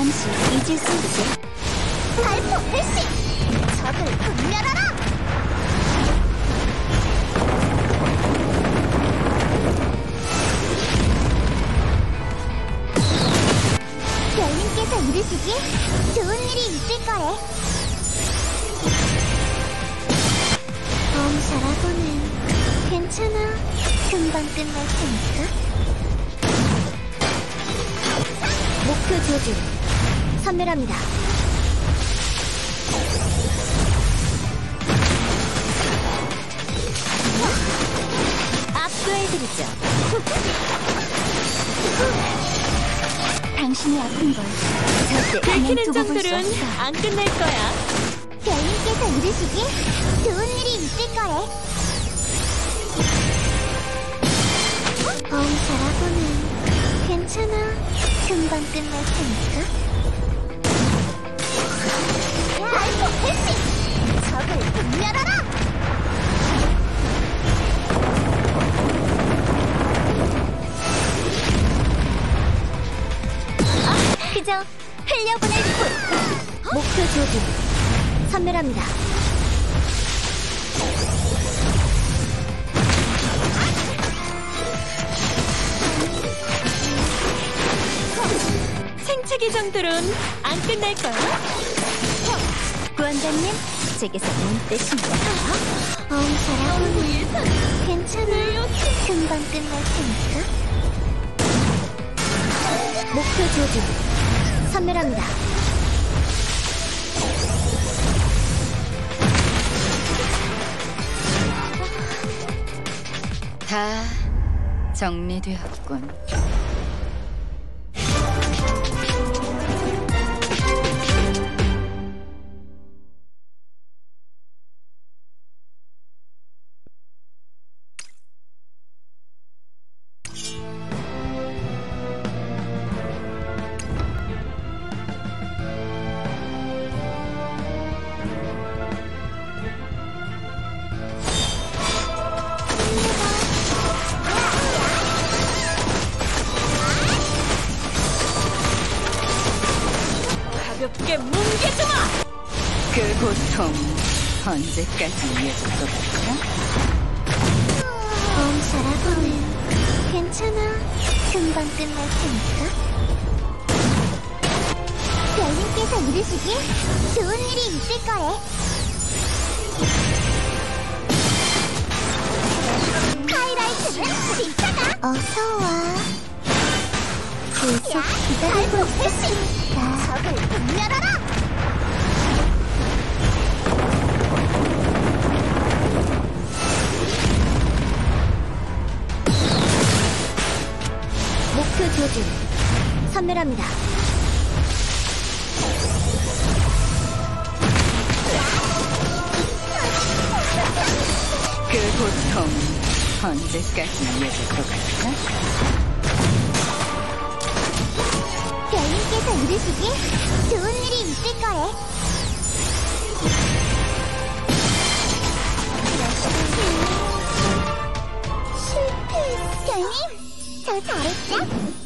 잠시 잊을 수 있지. 발포 필시! 적을 분멸하라! 별님께서 이르시길 좋은 일이 있을 거래. 잘하고는 괜찮아. 금방 끝날 테니까. 목표 조준 선멸합니다. 압도해드리죠. 당신이 아픈 걸 절대 그냥 두고 볼 수 없어. 안 끝날 거야. 별님께서 이르시길 좋은 일이 있을 거래. 잘하고는 괜찮아. 금방 끝날 테니까. 발포 필시! 적을 분멸하라! 그저 흘려보낼 뿐! 목표 조준 선멸합니다. 생채기 정도로는 안 끝날 거야. 구원자님, 제게서 온 뜻입니다. 잘하고는 괜찮아. 금방 끝날 테니까. 목표 조준 선멸합니다. 다 정리되었군. 가볍게 뭉개주마! 그 고통 언제까지 이어질 것 같아? 잘하고는 괜찮아. 금방 끝날 테니까. 별님께서 이르시길 좋은 일이 있을 거래. 하이라이트는 진짜다. 어서와. 계속 기다리고 있었으니까. 적을 분멸하라! 목표 조준 선멸합니다. 그 고통 언제까지 이어질 것 같아? 별님께서 이르시길 좋은 일이 있을 거래. 실패했어. 별님, 저 잘했죠?